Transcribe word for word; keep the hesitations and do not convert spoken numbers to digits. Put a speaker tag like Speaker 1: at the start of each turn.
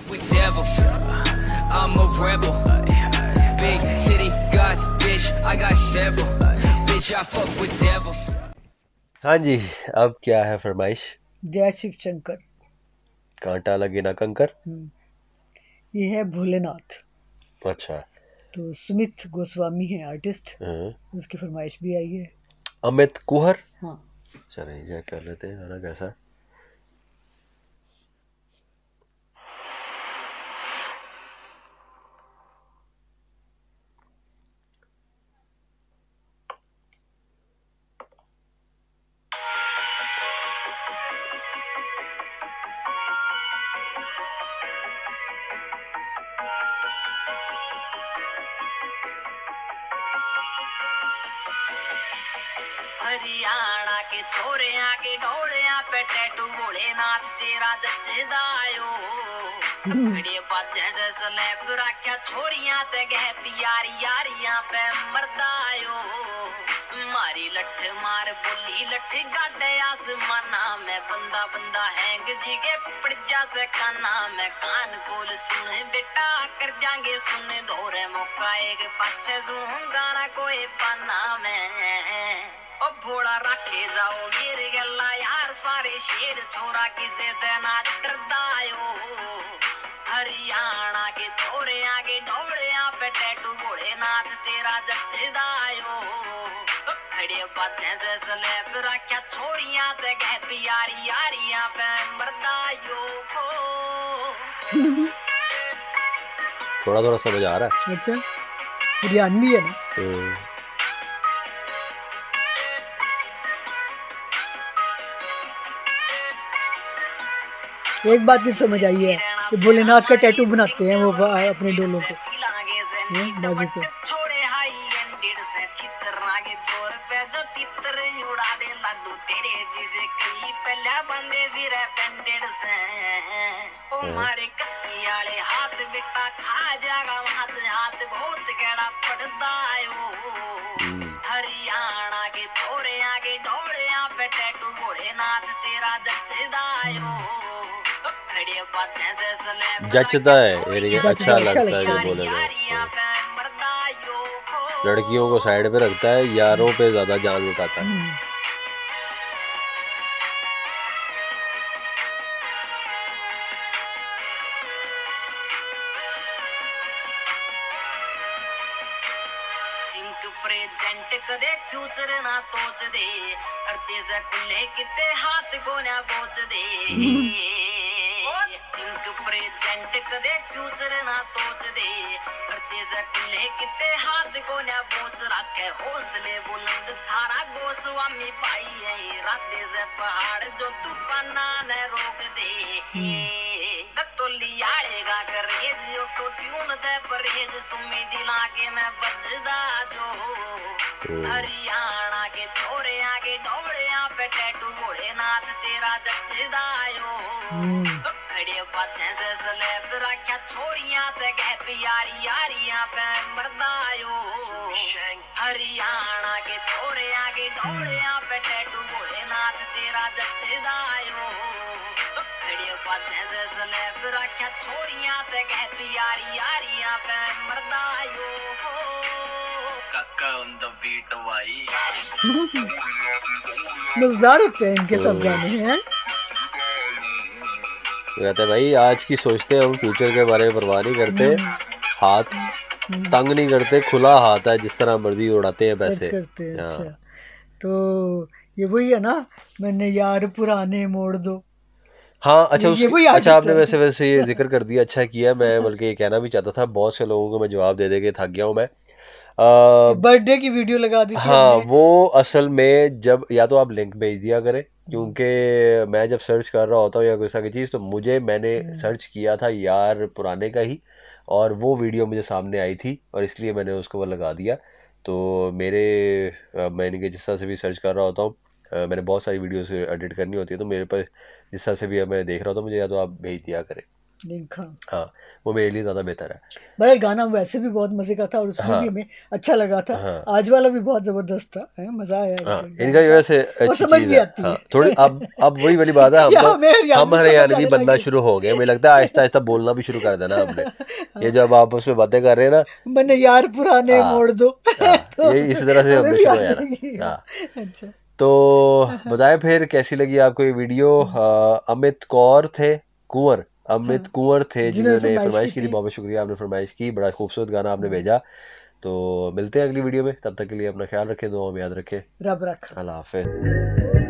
Speaker 1: with devils. I'm a rebel. Big city god, bitch. I got several. Bitch, I fuck with devils.
Speaker 2: हाँ जी, अब क्या है फरमाइश?
Speaker 3: जय शिव शंकर।
Speaker 2: कांटा लगे ना कंकर।
Speaker 3: ये है भोलेनाथ।
Speaker 2: अच्छा।
Speaker 3: तो सुमित गोस्वामी है आर्टिस्ट, उसकी फरमाइश भी आई है।
Speaker 2: अमित कुहर।
Speaker 3: हाँ
Speaker 2: चलिए चेक कर लेते हैं गाना कैसा।
Speaker 1: हरियाणा के छोरे आके ढोले पे टैटू भोलेनाथ तेरा जचदा आयो खड़े बाजे से स्लैब रखा छोरियां ते गह प्यारी यारियां पे मरदा आयो मारी लठ मार बोली लठ गाडे आसमाना में बंदा बंदा हैंग जी के पड़जा से काना में कान खोल सुन बेटा कर जाएंगे सुन दौरे मौका एक पाछे सुन गाना कोई पाना में ओ भोला रखे जाओ मेरे गला यार सारे शेर छोरा किसे देना डरदा आयो हरियाणा के छोरे आगे ढोले पे टैटू भोलेनाथ तेरा जचदा आयो खड़े बाजे से स्लैब रखा छोरियां से गह प्यारी यारियां पे मरदा आयो
Speaker 2: थोड़ा थोड़ा समझ आ रहा है।
Speaker 3: अच्छा, हरियाणवी है ना। एक बात की समझ आई है कि भोलेनाथ का टैटू बनाते हैं वो अपने डोलों पे, बाजू पे।
Speaker 1: हमारे कस्सी वाले हाथ बिटा खा जाएगा हाथ हाथ बहुत गड़ा पड़ता है हरियाणा के छोरे आगे ढोले पे टैटू भोलेनाथ तेरा जचदा आयो
Speaker 2: जचता है ये अच्छा लगता है जब बोले लड़कियों को साइड पे रखता है, यारों पे ज्यादा जान लुटाता है।
Speaker 1: प्रेजेंट कदे फ्यूचर ना सोच दे हर चीज खुले किते हाथ को ना बोच दे थिंक प्रेजेंट कदे फ्यूचर ना सोच दे हर चीज खुले किते हाथ को ना बोच रखे हौसले बुलंद थारा गोस्वामी पाई है राते से पहाड़ जो तूफाना ने रोक दे तोली आएगा करेज ऑटो ट्यून ते परहेज सुमी दिला के मैं बजदा जो हरियाणा के छोरे आगे ढोले पे टैटू भोलेनाथ तेरा जचदा आयो खड़े पाछे से स्लैब रखा छोरियां से गह प्यारी यारियां पे मरदा आयो हरियाणा के छोरे आगे ढोले पे टैटू भोलेनाथ तेरा जचदा आयो खड़े पाछे से स्लैब रखा छोरियां से गह प्यारी यारियां पे मरदा आयो काका ऑन द बीट भाई
Speaker 3: मजेदार होते हैं इनके सब गाने हैं।
Speaker 2: कहते हैं भाई आज की सोचते हैं हम, फ्यूचर के बारे में परवाह नहीं करते, हाथ तंग नहीं करते, खुला हाथ है, जिस तरह मर्जी उड़ाते हैं पैसे
Speaker 3: करते हैं। अच्छा, तो ये वही है ना, मैंने यार पुराने मोड़ दो।
Speaker 2: हाँ अच्छा, उस अच्छा आपने वैसे वैसे ये जिक्र कर दिया, अच्छा किया। मैं बल्कि ये कहना भी चाहता था, बहुत से लोगों को मैं जवाब दे दे के थक गया हूँ मैं।
Speaker 3: बर्थडे की वीडियो लगा दी थी।
Speaker 2: हाँ वो असल में जब या तो आप लिंक भेज दिया करें, क्योंकि मैं जब सर्च कर रहा होता हूँ या कोई सा की चीज़, तो मुझे मैंने सर्च किया था यार पुराने का ही, और वो वीडियो मुझे सामने आई थी और इसलिए मैंने उसको वो लगा दिया। तो मेरे मैंने के जिस तरह से भी सर्च कर रहा होता हूँ, मैंने बहुत सारी वीडियोस एडिट करनी होती है, तो मेरे पास जिस तरह से भी मैं देख रहा होता हूँ, मुझे या तो आप भेज दिया करें।
Speaker 3: लिंक, हाँ
Speaker 2: हाँ वो मेरे लिए ज़्यादा बेहतर है।
Speaker 3: बड़ा गाना वैसे भी बहुत मजे का था और उसमें
Speaker 2: हाँ
Speaker 3: भी हमें अच्छा लगा था।
Speaker 2: हाँ
Speaker 3: आज वाला भी बहुत जबरदस्त था, है मजा आया
Speaker 2: हाँ
Speaker 3: एकदम
Speaker 2: इनका
Speaker 3: गाने
Speaker 2: जो
Speaker 3: का,
Speaker 2: वैसे
Speaker 3: और
Speaker 2: अच्छी
Speaker 3: समझ
Speaker 2: चीज़
Speaker 3: भी
Speaker 2: है।
Speaker 3: आती
Speaker 2: हाँ
Speaker 3: है।
Speaker 2: थोड़ी अब अब वही वाली बात है, हम
Speaker 3: या
Speaker 2: तो
Speaker 3: हमें हरियाणवी
Speaker 2: हम
Speaker 3: समझ
Speaker 2: हरियाणवी
Speaker 3: आने
Speaker 2: बनना
Speaker 3: लगी।
Speaker 2: शुरू हो गए, मुझे लगता है आहिस्ता आहिस्ता बोलना भी शुरू कर देना हमने। ये जब आप उसमें बातें कर रहे हैं ना,
Speaker 3: मैंने यार पुराने
Speaker 2: हाँ
Speaker 3: मोड़ दो
Speaker 2: हाँ
Speaker 3: तो
Speaker 2: ये इसी तरह से
Speaker 3: हमें
Speaker 2: हमने
Speaker 3: भी आ
Speaker 2: शुरू हो जाना।
Speaker 3: जाएगी।
Speaker 2: हाँ
Speaker 3: अच्छा
Speaker 2: तो बताएं फिर कैसी लगी आपको ये वीडियो। अ, अमित कौर थे, कुंवर अमित
Speaker 3: हाँ,
Speaker 2: कुंवर थे
Speaker 3: जिन्होंने
Speaker 2: जिन्होंने
Speaker 3: फरमाइश की
Speaker 2: फरमाइश की थी।
Speaker 3: थी।
Speaker 2: बहुत बहुत शुक्रिया, आपने फरमाइश की, बड़ा खूबसूरत गाना आपने
Speaker 3: हाँ,
Speaker 2: भेजा। तो मिलते हैं अगली वीडियो में, तब तक के लिए अपना ख्याल रखें, दुआ में याद रखें।
Speaker 3: रब रखा।
Speaker 2: अल्लाह हाफिज़।